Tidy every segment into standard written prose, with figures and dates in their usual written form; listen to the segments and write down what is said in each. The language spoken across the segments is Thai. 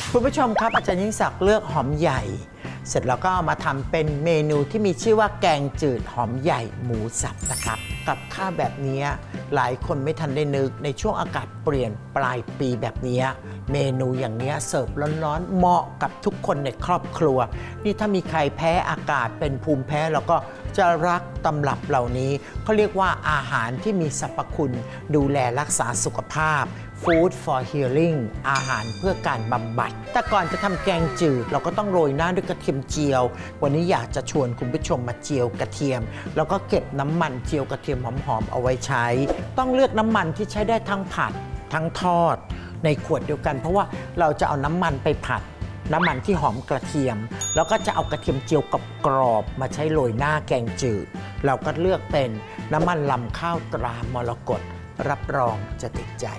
คุณผู้ชมครับอาจารย์ยิ่งศักดิ์เลือกหอมใหญ่เสร็จแล้วก็เอามาทำเป็นเมนูที่มีชื่อว่าแกงจืดหอมใหญ่หมูสับนะครับกับข้าวแบบนี้หลายคนไม่ทันได้นึกในช่วงอากาศเปลี่ยนปลายปีแบบนี้เมนูอย่างนี้เสิร์ฟร้อนๆเหมาะกับทุกคนในครอบครัวนี่ถ้ามีใครแพ้อากาศเป็นภูมิแพ้แล้วก็จะรักตำรับเหล่านี้เขาเรียกว่าอาหารที่มีสรรพคุณดูแลรักษาสุขภาพ Food for Healing อาหารเพื่อการบำบัดแต่ก่อนจะทำแกงจืดเราก็ต้องโรยหน้าด้วยกระเทียมเจียววันนี้อยากจะชวนคุณผู้ชมมาเจียวกระเทียมแล้วก็เก็บน้ำมันเจียวกระเทียมหอมๆเอาไว้ใช้ต้องเลือกน้ำมันที่ใช้ได้ทั้งผัดทั้งทอดในขวดเดียวกันเพราะว่าเราจะเอาน้ำมันไปผัดน้ำมันที่หอมกระเทียมแล้วก็จะเอากระเทียมเจียวกรอบมาใช้โรยหน้าแกงจืดเราก็เลือกเป็นน้ำมันลำข้าวตรามรกตรับรองจะติดใจ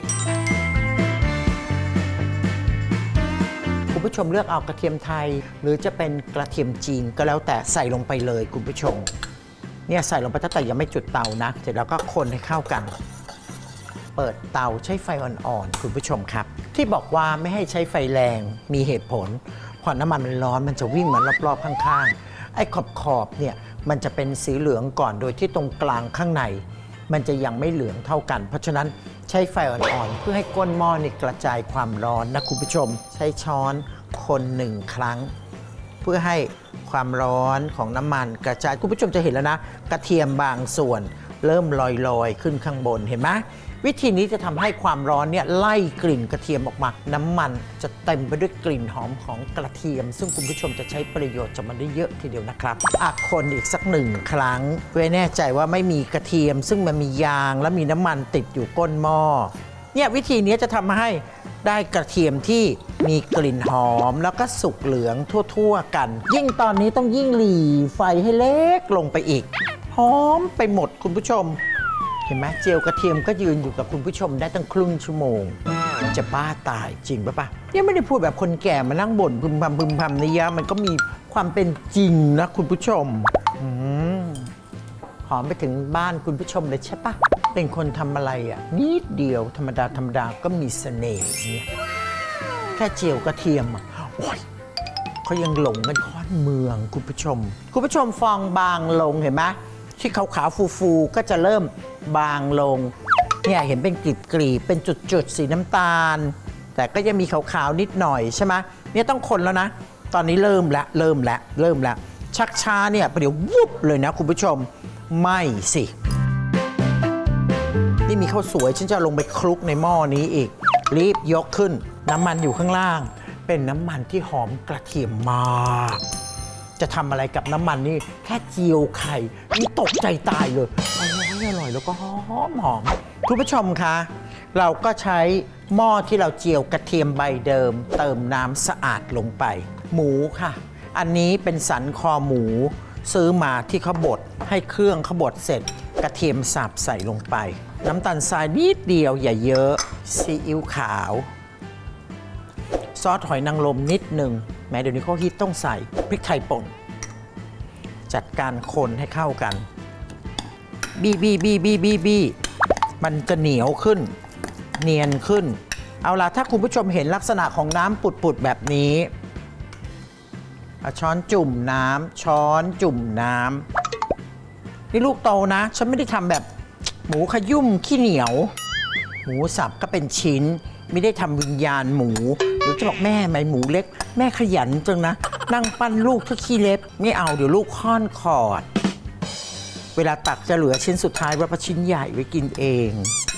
คุณผู้ชมเลือกเอากระเทียมไทยหรือจะเป็นกระเทียมจีนก็แล้วแต่ใส่ลงไปเลยคุณผู้ชมเนี่ยใส่ลงไปตั้งแต่ยังไม่จุดเตานะเสร็จแล้วก็คนให้เข้ากันเปิดเตาใช้ไฟอ่อนๆคุณผู้ชมครับที่บอกว่าไม่ให้ใช้ไฟแรงมีเหตุผลพอน้ำมันมันร้อนมันจะวิ่งมารอบๆข้างๆไอ้ขอบเนี่ยมันจะเป็นสีเหลืองก่อนโดยที่ตรงกลางข้างในมันจะยังไม่เหลืองเท่ากันเพราะฉะนั้นใช้ไฟอ่อนๆเพื่อให้ก้นหม้อนี่กระจายความร้อนนะคุณผู้ชมใช้ช้อนคน1 ครั้งเพื่อให้ความร้อนของน้ำมันกระจายคุณผู้ชมจะเห็นแล้วนะกระเทียมบางส่วนเริ่มลอยขึ้นข้างบนเห็นไหมวิธีนี้จะทำให้ความร้อนเนี่ยไล่กลิ่นกระเทียมออกมาน้ำมันจะเต็มไปด้วยกลิ่นหอมของกระเทียมซึ่งคุณผู้ชมจะใช้ประโยชน์จากมันได้เยอะทีเดียวนะครับคนอีกสัก1 ครั้งเพื่อแน่ใจว่าไม่มีกระเทียมซึ่งมันมียางและมีน้ำมันติดอยู่ก้นหม้อเนี่ยวิธีนี้จะทำให้ได้กระเทียมที่มีกลิ่นหอมแล้วก็สุกเหลืองทั่วๆกันยิ่งตอนนี้ต้องยิ่งหลีไฟให้เล็กลงไปอีกหอมไปหมดคุณผู้ชมเห็นไหมเจียวกระเทียมก็ยืนอยู่กับคุณผู้ชมได้ตั้งครึ่งชั่วโมงจะบ้าตายจริงปะเนี่ยไม่ได้พูดแบบคนแก่มานั่งบ่นพึมพำนี่ยะมันก็มีความเป็นจริงนะคุณผู้ชมหอมไปถึงบ้านคุณผู้ชมเลยใช่ปะเป็นคนทำอะไรอ่ะนิดเดียวธรรมดาก็มีเสน่ห์เนี่ยแค่เจียวกระเทียมอ่ะโอ้ยเขายังหลงกันค่อนเมืองคุณผู้ชมฟองบางลงเห็นไหมที่ขาวๆฟูๆก็จะเริ่มบางลงเนี่ยเห็นเป็นกลีบเป็นจุดๆสีน้ำตาลแต่ก็ยังมีขาวๆนิดหน่อยใช่ไหมเนี่ยต้องคนแล้วนะตอนนี้เริ่มแล้วชักช้าเนี่ยประเดี๋ยววุบเลยนะคุณผู้ชมไม่สินี่มีข้าวสวยฉันจะลงไปคลุกในหม้อนี้อีกรีบยกขึ้นน้ำมันอยู่ข้างล่างเป็นน้ำมันที่หอมกระเทียมมากจะทำอะไรกับน้ำมันนี่แค่เจียวไข่นี่ตกใจตายเลยอร่อยแล้วก็หอมคุณผู้ชมคะเราก็ใช้หม้อที่เราเจียวกระเทียมใบเดิมเติมน้ำสะอาดลงไปหมูค่ะอันนี้เป็นสันคอหมูซื้อมาที่เขาบดให้เครื่องเขาบดเสร็จกระเทียมสับใส่ลงไปน้ำตาลทรายนิดเดียวอย่าเยอะซีอิ๊วขาวซอสหอยนางรมนิดหนึ่งแม้เดี๋ยวนี้เขาฮิตต้องใส่พริกไทยป่นจัดการคนให้เข้ากันบี้มันจะเหนียวขึ้นเนียนขึ้นเอาล่ะถ้าคุณผู้ชมเห็นลักษณะของน้ำปุดๆแบบนี้ช้อนจุ่มน้ำนี่ลูกโตนะฉันไม่ได้ทำแบบหมูขยุ่มขี้เหนียวหมูสับก็เป็นชิ้นไม่ได้ทำวิญญาณหมูหรือจะบอกแม่ไหมหมูเล็กแม่ขยันจังนะนั่งปั้นลูกทุกขี้เล็บไม่เอาเดี๋ยวลูกค่อนคอดเวลาตักจะเหลือชิ้นสุดท้ายว่าชิ้นใหญ่ไว้กินเอง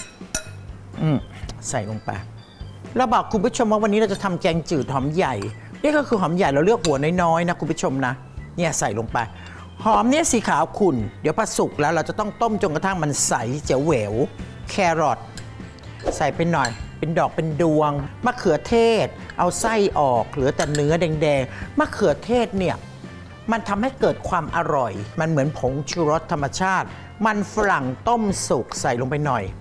ใส่ลงไปเราบอกคุณผู้ชมว่าวันนี้เราจะทำแกงจืดหอมใหญ่นี่ก็คือหอมใหญ่เราเลือกหัวน้อยๆนะคุณผู้ชมนะเนี่ยใส่ลงไปหอมเนี่ยสีขาวขุ่นเดี๋ยวพอสุกแล้วเราจะต้องต้มจนกระทั่งมันใสเจ๋วเหววแครอทใส่ไปหน่อยเป็นดอกเป็นดวงมะเขือเทศเอาไส้ออกเหลือแต่เนื้อแดงๆมะเขือเทศเนี่ยมันทำให้เกิดความอร่อยมันเหมือนผงชูรสธรรมชาติมันฝรั่งต้มสุกใส่ลงไปหน่อย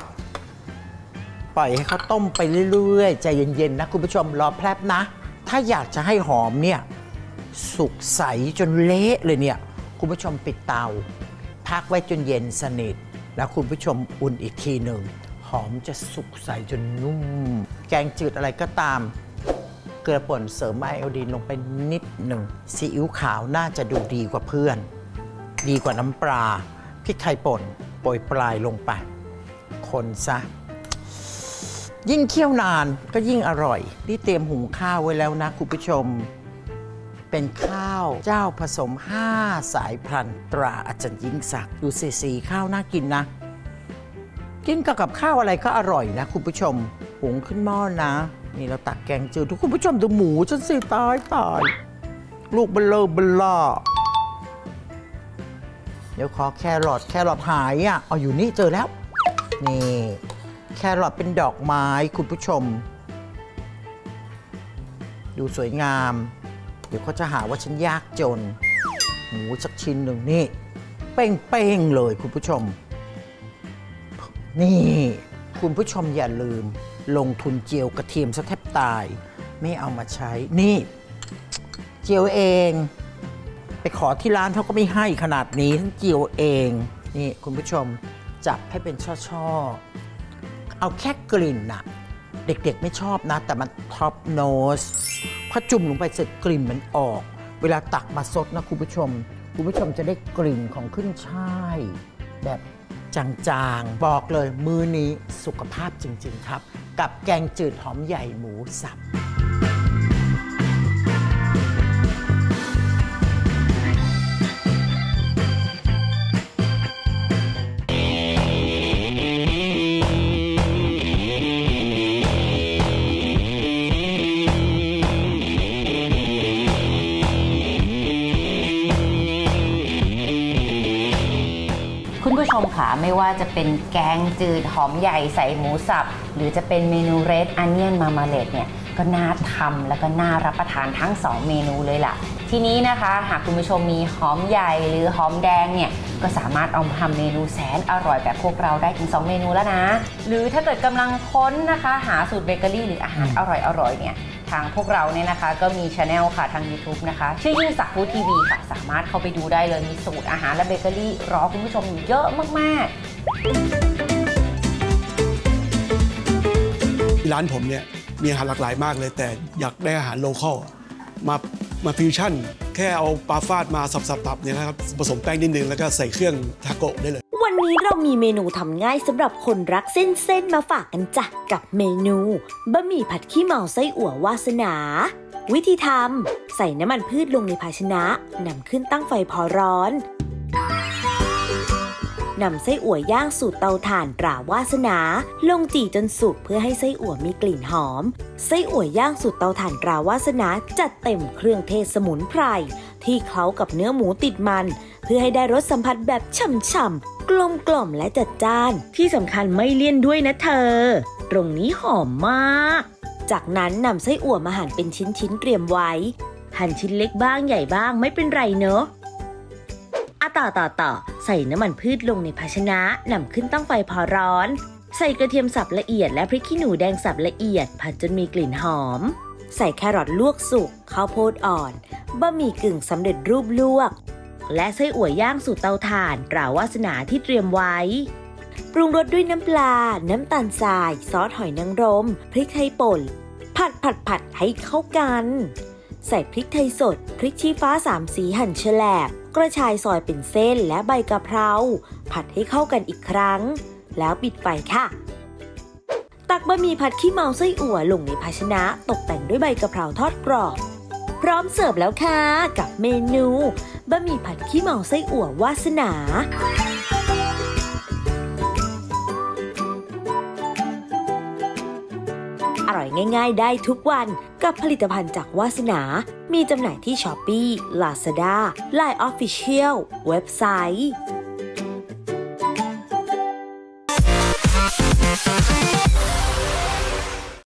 ปล่อยให้เขาต้มไปเรื่อยๆใจเย็นๆนะคุณผู้ชมรอแป๊บนะถ้าอยากจะให้หอมเนี่ยสุกใสจนเละเลยเนี่ยคุณผู้ชมปิดเตาพักไว้จนเย็นสนิทแล้วคุณผู้ชมอุ่นอีกทีหนึ่งหอมจะสุกใสจนนุ่มแกงจืดอะไรก็ตามลือป่นเสริมไอโอดีนลงไปนิดหนึ่งซีอิ๊วขาวน่าจะดูดีกว่าเพื่อนดีกว่าน้ำปลาพริกไทยป่นโปรยปลายลงไปคนซะยิ่งเคี่ยวนานก็ยิ่งอร่อยนี่เตรียมหุงข้าวไว้แล้วนะคุณผู้ชมเป็นข้าวเจ้าผสม5สายพันธุ์ตราอาจารย์ยิ่งศักดิ์ดูสีข้าวน่ากินนะกินกับข้าวอะไรก็อร่อยนะคุณผู้ชมหุงขึ้นหม้อนะนี่เราตักแกงจืดทุกคุณผู้ชมดูหมูฉันสิตายลูกเบลอเดี๋ยวขอแครอทหายอ่ะเอาอยู่นี่เจอแล้วนี่แครอทเป็นดอกไม้คุณผู้ชมดูสวยงามเดี๋ยวเขาจะหาว่าฉันยากจนหมูสักชิ้นหนึ่งนี่เป้งเลยคุณผู้ชมนี่คุณผู้ชมอย่าลืมลงทุนเจียวกระเทียมซะแทบตายไม่เอามาใช้นี่เจียวเองไปขอที่ร้านเขาก็ไม่ให้ขนาดนี้ทั้งเจียวเองนี่คุณผู้ชมจับให้เป็นช่อเอาแค่กลิ่นน่ะเด็กๆไม่ชอบนะแต่มันท็อปโนสพอจุ่มลงไปเสร็จกลิ่นมันออกเวลาตักมาซดนะคุณผู้ชมจะได้กลิ่นของขึ้นช่ายแบบจางๆบอกเลยมื้อนี้สุขภาพจริงๆครับกับแกงจืดหอมใหญ่หมูสับคุณผู้ชมค่ะไม่ว่าจะเป็นแกงจืดหอมใหญ่ใส่หมูสับหรือจะเป็นเมนูเรดอันเนียนมามาเลดเนี่ยก็น่าทำแล้วก็น่ารับประทานทั้ง2เมนูเลยล่ะทีนี้นะคะหากคุณผู้ชมมีหอมใหญ่หรือหอมแดงเนี่ยก็สามารถเอามาทำเมนูแสนอร่อยแบบพวกเราได้ถึง2เมนูแล้วนะหรือถ้าเกิดกำลังค้นนะคะหาสูตรเบเกอรี่หรืออาหารอร่อยเนี่ยทางพวกเราเนี่ยนะคะก็มีช anel ค่ะทาง YouTube นะคะชื่อยิ่งศักดิ์ฟู้ดทีวีค่ะสามารถเข้าไปดูได้เลยมีสูตรอาหารและเบเกอรี่รอคุณผู้ชมอยู่เยอะมากร้านผมเนี่ยมีอาหารหลากหลายมากเลยแต่อยากได้อาหารโลคอลมาฟิวชั่นแค่เอาปลาฟาดมาสับๆเนี่ยนะครับผสมแป้งนิดนึงแล้วก็ใส่เครื่องทาโกะได้เลยวันนี้เรามีเมนูทำง่ายสำหรับคนรักเส้นมาฝากกันจ้ะกับเมนูบะหมี่ผัดขี้เมาไส้อั่ววาสนาวิธีทำใส่น้ำมันพืชลงในภาชนะนำขึ้นตั้งไฟพอร้อนนำไส้อั่วย่างสูตรเตาถ่านตราวาสนาลงจี่จนสุกเพื่อให้ไส้อั่วมีกลิ่นหอมไส้อั่วย่างสูตรเตาถ่านตราวาสนาจัดเต็มเครื่องเทศสมุนไพรที่เคล้ากับเนื้อหมูติดมันเพื่อให้ได้รสสัมผัสแบบฉ่ำๆกลมและจัดจ้านที่สำคัญไม่เลี่ยนด้วยนะเธอตรงนี้หอมมากจากนั้นนำไส้อั่วมาหั่นเป็นชิ้นๆเตรียมไว้หั่นชิ้นเล็กบ้างใหญ่บ้างไม่เป็นไรเนอะต่อใส่น้ำมันพืชลงในภาชนะนำขึ้นตั้งไฟพอร้อนใส่กระเทียมสับละเอียดและพริกขี้หนูแดงสับละเอียดผัดจนมีกลิ่นหอมใส่แครอทลวกสุกข้าวโพดอ่อนบะหมี่กึ่งสำเร็จรูปลวกและไส้อั่วย่างสูตรเตาถ่านตราวาสนาที่เตรียมไว้ปรุงรสด้วยน้ำปลาน้ำตาลทรายซอสหอยนางรมพริกไทยป่นผัดให้เข้ากันใส่พริกไทยสดพริกชี้ฟ้า3สีหั่นแฉลบกระชายซอยเป็นเส้นและใบกะเพราผัดให้เข้ากันอีกครั้งแล้วปิดไฟค่ะตักบะหมี่ผัดขี้เมาไส้อั่วลงในภาชนะตกแต่งด้วยใบกะเพราทอดกรอบพร้อมเสิร์ฟแล้วค่ะกับเมนูบะหมี่ผัดขี้เมาไส้อั่ววาสนาอร่อยง่ายๆได้ทุกวันกับผลิตภัณฑ์จากวาสนามีจำหน่ายที่ Shopee Lazada Line Official เว็บไซต์